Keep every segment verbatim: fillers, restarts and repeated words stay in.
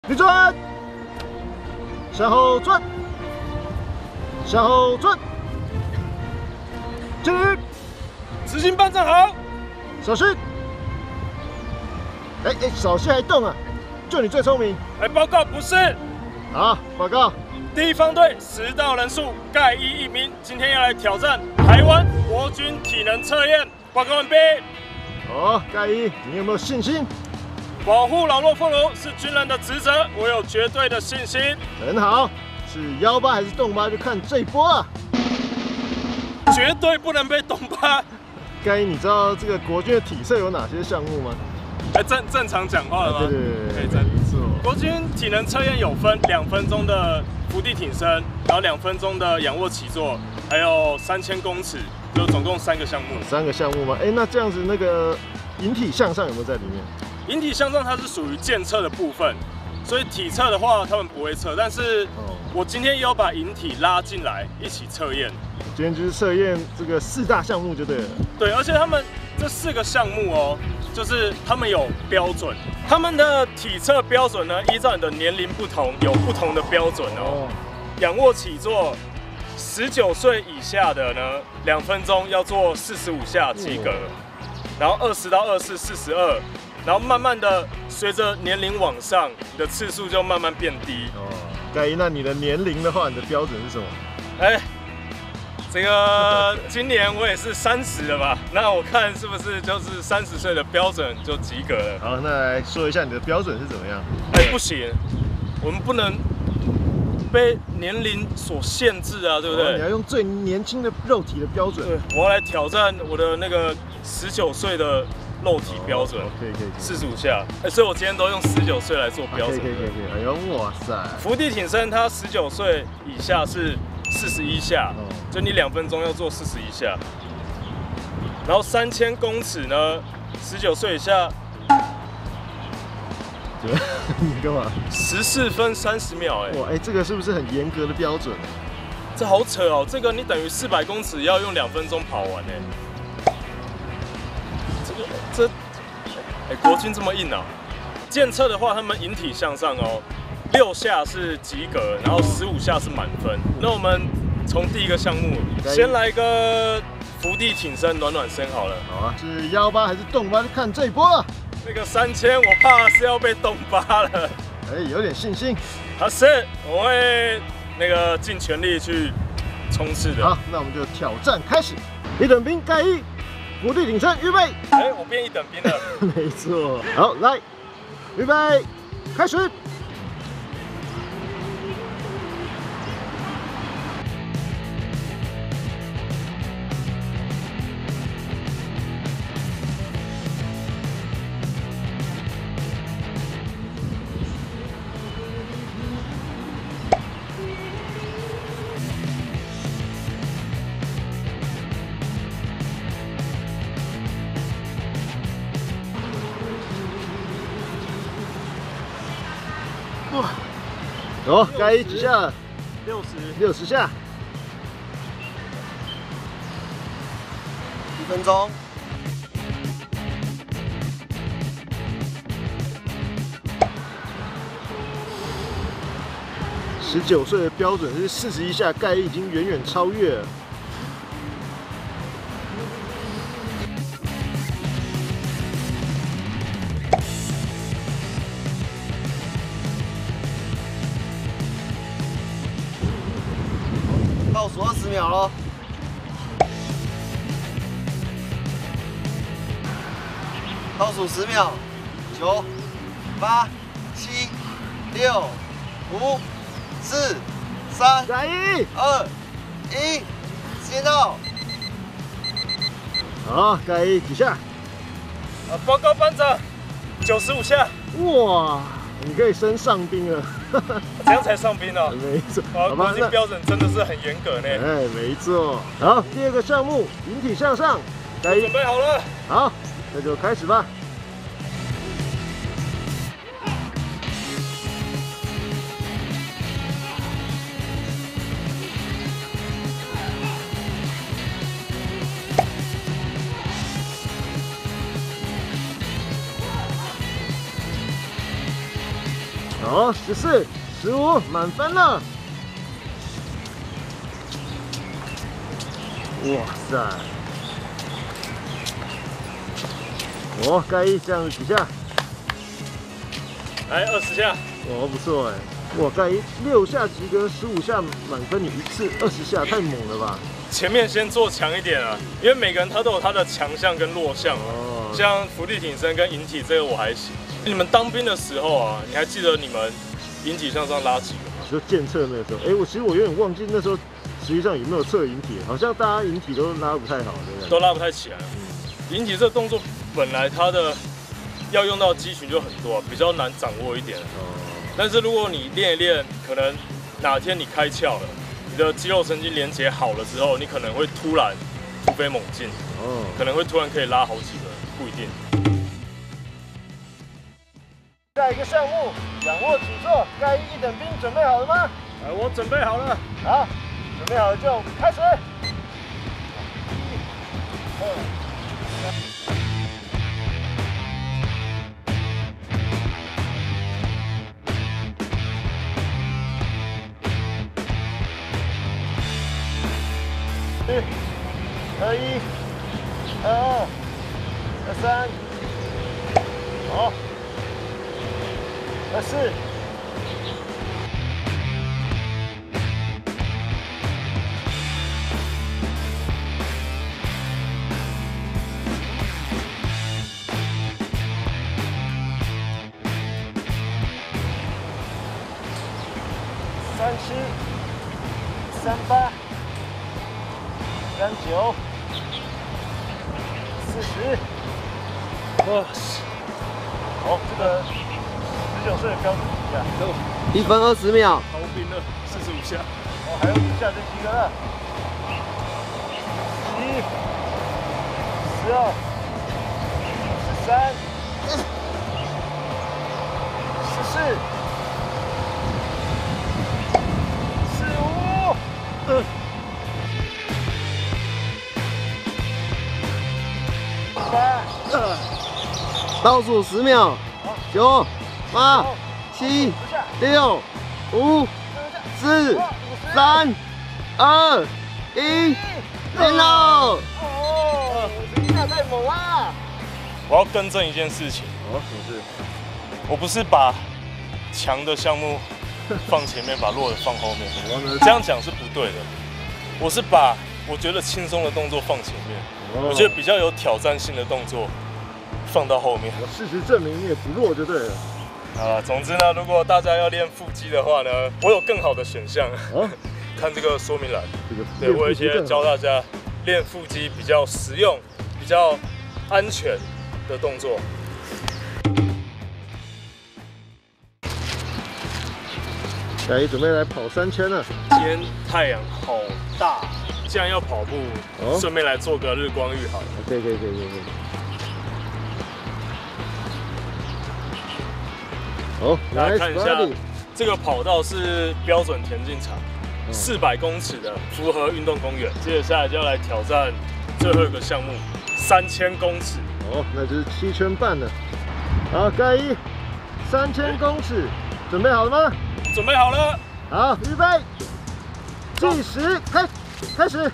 立正，向后转，向后转，敬礼， 执行班站好， 小心。哎哎，少些还动啊！就你最聪明。 哎，报告不是。 好，报告。 第一方队实到人数盖一一名，今天要来挑战台湾国军体能测验。报告完毕。 哦，盖一，你有没有信心？ 保护老弱妇孺是军人的职责，我有绝对的信心。 很好，是幺八还是洞八就看这一波啊！ 绝对不能被洞八。 盖一，你知道这个国军的体测有哪些项目吗？ 哎，正正常讲话了吗？ 对对对， 可以正。 没错。 国军体能测验有分两分钟的伏地挺身，然后两分钟的仰卧起坐，还有三千公尺，就总共三个项目。 三个项目吗？哎，那这样子那个引体向上有没有在里面？ 引体向上它是属于健测的部分，所以体测的话他们不会测，但是我今天也有把引体拉进来一起测验。 今天就是测验这个四大项目就对了。 对，而且他们这四个项目哦，就是他们有标准，他们的体测标准呢，依照你的年龄不同，有不同的标准哦。仰卧起坐，十九岁以下的呢，两分钟要做四十五下及格，然后二十到二十四、四十二，然后慢慢的随着年龄往上，你的次数就慢慢变低。 哦，盖一，那你的年龄的话，你的标准是什么？ 哎。这个今年我也是三十了吧？那我看是不是就是三十岁的标准就及格了？ 好，那来说一下你的标准是怎么样？ 哎，不行，我们不能被年龄所限制啊，对不对？ 哦、你要用最年轻的肉体的标准。 对，我要来挑战我的那个十九岁的肉体标准。 哦、可以可以。四十五下，哎，所以我今天都用十九岁来做标准。 可以可以可以。哎呦，哇塞！ 伏地挺身，它十九岁以下是四十一下。哦，就你两分钟要做四十一下，然后三千公尺呢，十九岁以下， 你干嘛？ 十四分三十秒，哎， 哇，哎，这个是不是很严格的标准？ 这好扯哦，这个你等于四百公尺要用两分钟跑完，哎，这个这，哎，国军这么硬啊！健测的话，他们引体向上哦，六下是及格，然后十五下是满分。那我们从第一个项目，先来个伏地挺身暖暖身好了。 好啊，是幺八还是洞八？就看这一波了。 那个三千，我怕是要被洞八了。 哎，有点信心。 啊，是，我会那个尽全力去冲刺的。 好，那我们就挑战开始。一等兵盖一，伏地挺身，预备。 哎，我变一等兵了。 没错。好，来，预备，开始。哇！哦，盖一几下？ 六十， 六十下。 一分钟。 十九岁的标准是四十一下，盖一已经远远超越了。 倒数二十秒咯。倒数十秒，九、八、七、六、五、四、三、二、一，时间到。 好，盖一几下？ 啊，报告班长，九十五下。 哇，你可以升上兵了。 这样才上兵哦。 没错。 好，国军标准真的是很严格呢。 哎，没错。好，第二个项目，引体向上。 盖一，准备好了。 好，那就开始吧。 好，十四、十五，满分了。哇塞！哦，盖一这样子几下？ 来二十下。 哦，不错哎。哇，盖一六下及格，十五下满分，你一次二十下，太猛了吧！ 前面先做强一点啊，因为每个人他都有他的强项跟弱项哦。像伏地挺身跟引体这个我还行。你们当兵的时候啊，你还记得你们引体向上拉几个吗？ 就健测那个时候，哎，我其实我有点忘记那时候实际上有没有测引体，好像大家引体都拉不太好，对不对？ 都拉不太起来。嗯、引体这个动作本来它的要用到肌群就很多、啊，比较难掌握一点。哦。但是如果你练一练，可能哪天你开窍了，你的肌肉神经连接好了之后，你可能会突然突飞猛进。哦。可能会突然可以拉好几个，不一定。 下一个项目，仰卧起坐，盖一一等兵准备好了吗？ 哎，我准备好了。 好，准备好了就开始。一、二、三。四、二一、二二、二三，好。二四，三七，三八，三九，四十，哇塞！好，这个。十九岁的标准一下， 一分二十秒。 逃兵了，四十五下。 哦，还有五下就及格了。十一、十二、十三、十四、十五、嗯、八、 倒数十秒。九。八、七、六、五、四、三、二、一，停喽！ 哦，五十一下太猛啦！ 我要更正一件事情。 哦，什么事？ 我不是把强的项目放前面，把弱的放后面。这样讲是不对的。我是把我觉得轻松的动作放前面，哦、我觉得比较有挑战性的动作放到后面。 事实证明你也不弱就对了。 啊，总之呢，如果大家要练腹肌的话呢，我有更好的选项。哦、看这个说明栏，这个对我有一些教大家练腹肌比较实用、比较安全的动作。 小姨准备来跑三圈了。 今天太阳好大，既然要跑步，顺、哦、便来做个日光浴好了。 可以可以可以可以。好， 来看一下，这个跑道是标准田径场，四百公尺的福和运动公园。接下来就要来挑战最后一个项目，三千公尺。 哦，那就是七圈半了。好，盖一，三千公尺，准备好了吗？ 准备好了。 好，预备，计时，开，开始。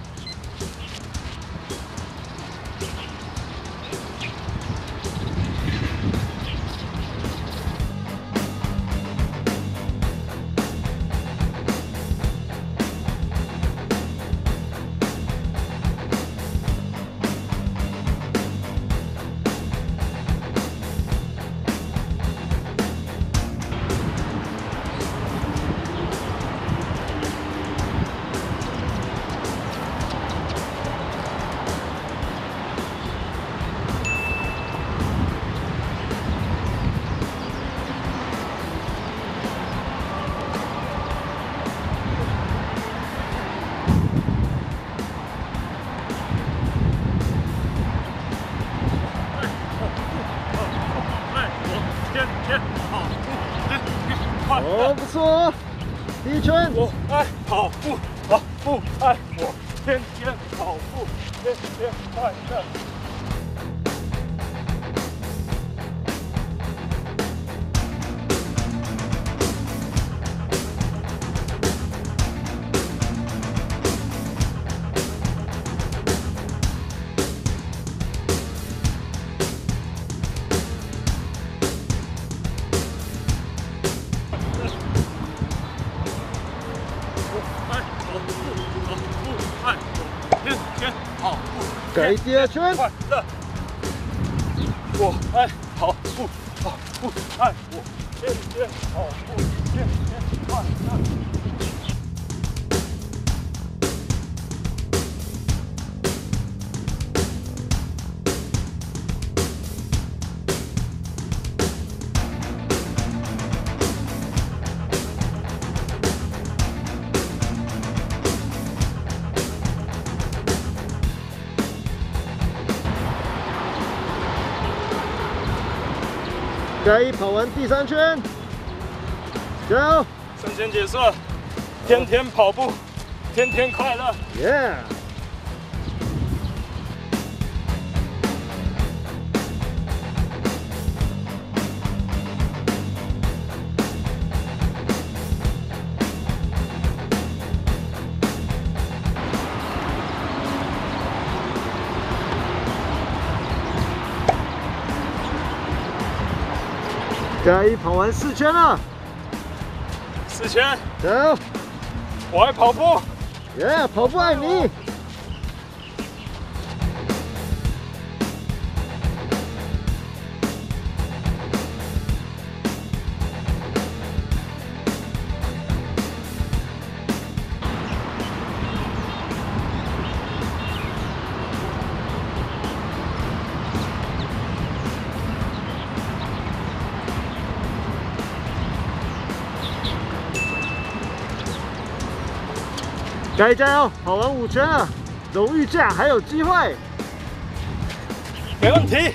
哦，不错，第一圈。 我爱跑步，跑步爱我，天天跑步，天天快乐。 改第二圈。 快乐，我爱跑步，跑步爱我，天天跑步，天天快乐。 加一跑完第三圈，加油！ 瞬间结束了，天天跑步，天天快乐。 耶！加一跑完四圈了， 四圈， 加油！ 我爱跑步。 耶！跑步爱你。加油加油！跑完五圈了，荣誉价还有机会。 没问题。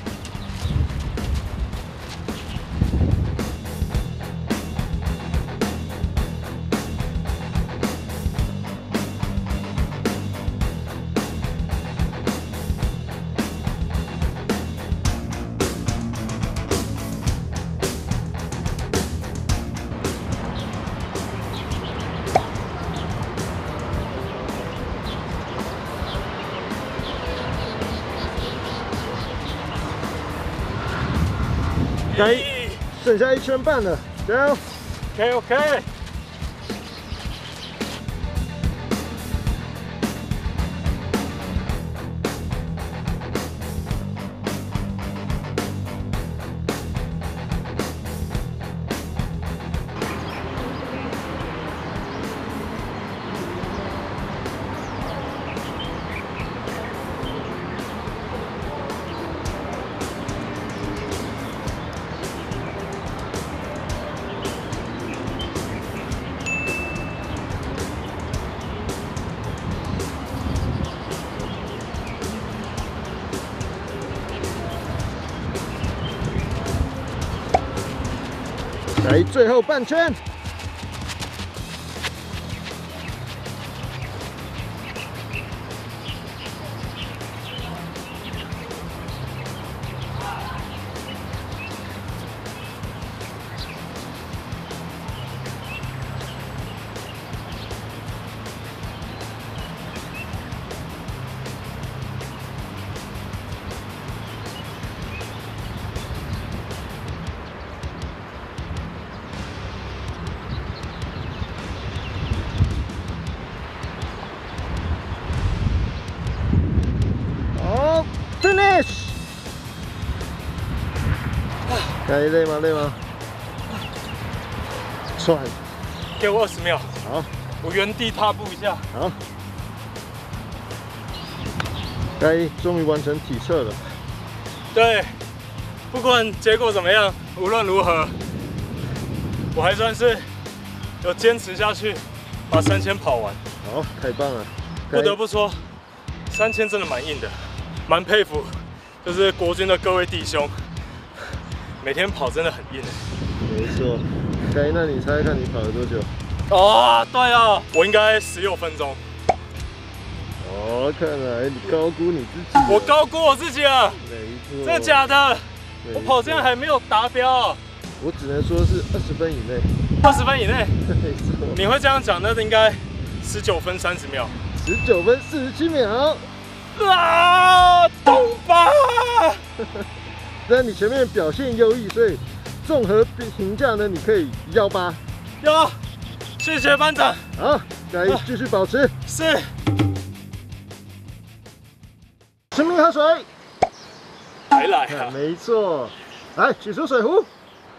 加一，剩下一圈半了，加油 ！OK OK。 来最后半圈，好 ，finish。加一累吗？累吗？喘。 给我二十秒。 好， 我原地踏步一下。 好。加一终于完成体测了。 对，不管结果怎么样，无论如何，我还算是有坚持下去，把三千跑完。 好，太棒了！ 不得不说，三千真的蛮硬的，蛮佩服，就是国军的各位弟兄，每天跑真的很硬。 没错。加一，那你猜猜看你跑了多久？ 哦，对啊，我应该十六分钟。 哦，看来你高估你自己。 我高估我自己了。 没错。 真的假的？我跑这样还没有达标。 我只能说是二十分以内。 二十分以内？ 没错。 你会这样讲，那应该十九分三十秒。 十九分四十七秒。 啊，痛吧！ 但你前面表现优异，所以综合评价呢，你可以幺八。 有，谢谢班长。 好，加一，继续保持。 是。 成拼命喝水。 还来啊！ 没错，来取出水壶，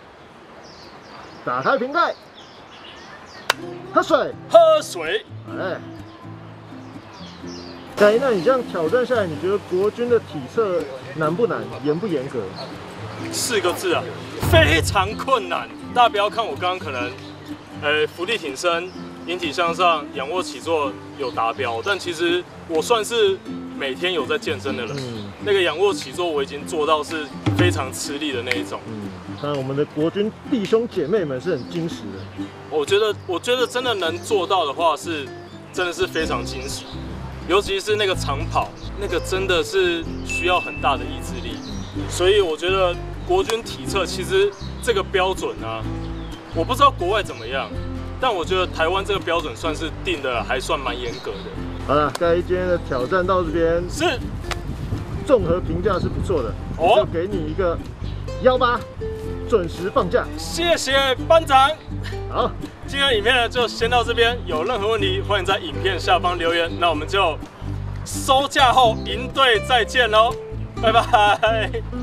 打开瓶盖，喝水。 喝水。 哎，哎，那你这样挑战下来，你觉得国军的体测难不难，严不严格？ 四个字啊，非常困难。大家不要看我刚刚可能，呃，伏地挺身、引体向上、仰卧起坐有达标，但其实我算是每天有在健身的人。嗯，那个仰卧起坐我已经做到是非常吃力的那一种。 嗯，看我们的国军弟兄姐妹们是很矜持的。 我觉得，我觉得真的能做到的话是，真的是非常矜持。尤其是那个长跑，那个真的是需要很大的意志力。所以我觉得国军体测其实这个标准啊，我不知道国外怎么样，但我觉得台湾这个标准算是定的还算蛮严格的。 好了，该今天的挑战到这边是综合评价是不错的，哦，就给你一个幺八，准时放假。 谢谢班长。 好， 今天的影片呢就先到这边，有任何问题欢迎在影片下方留言。那我们就收假后营队再见喽，拜拜。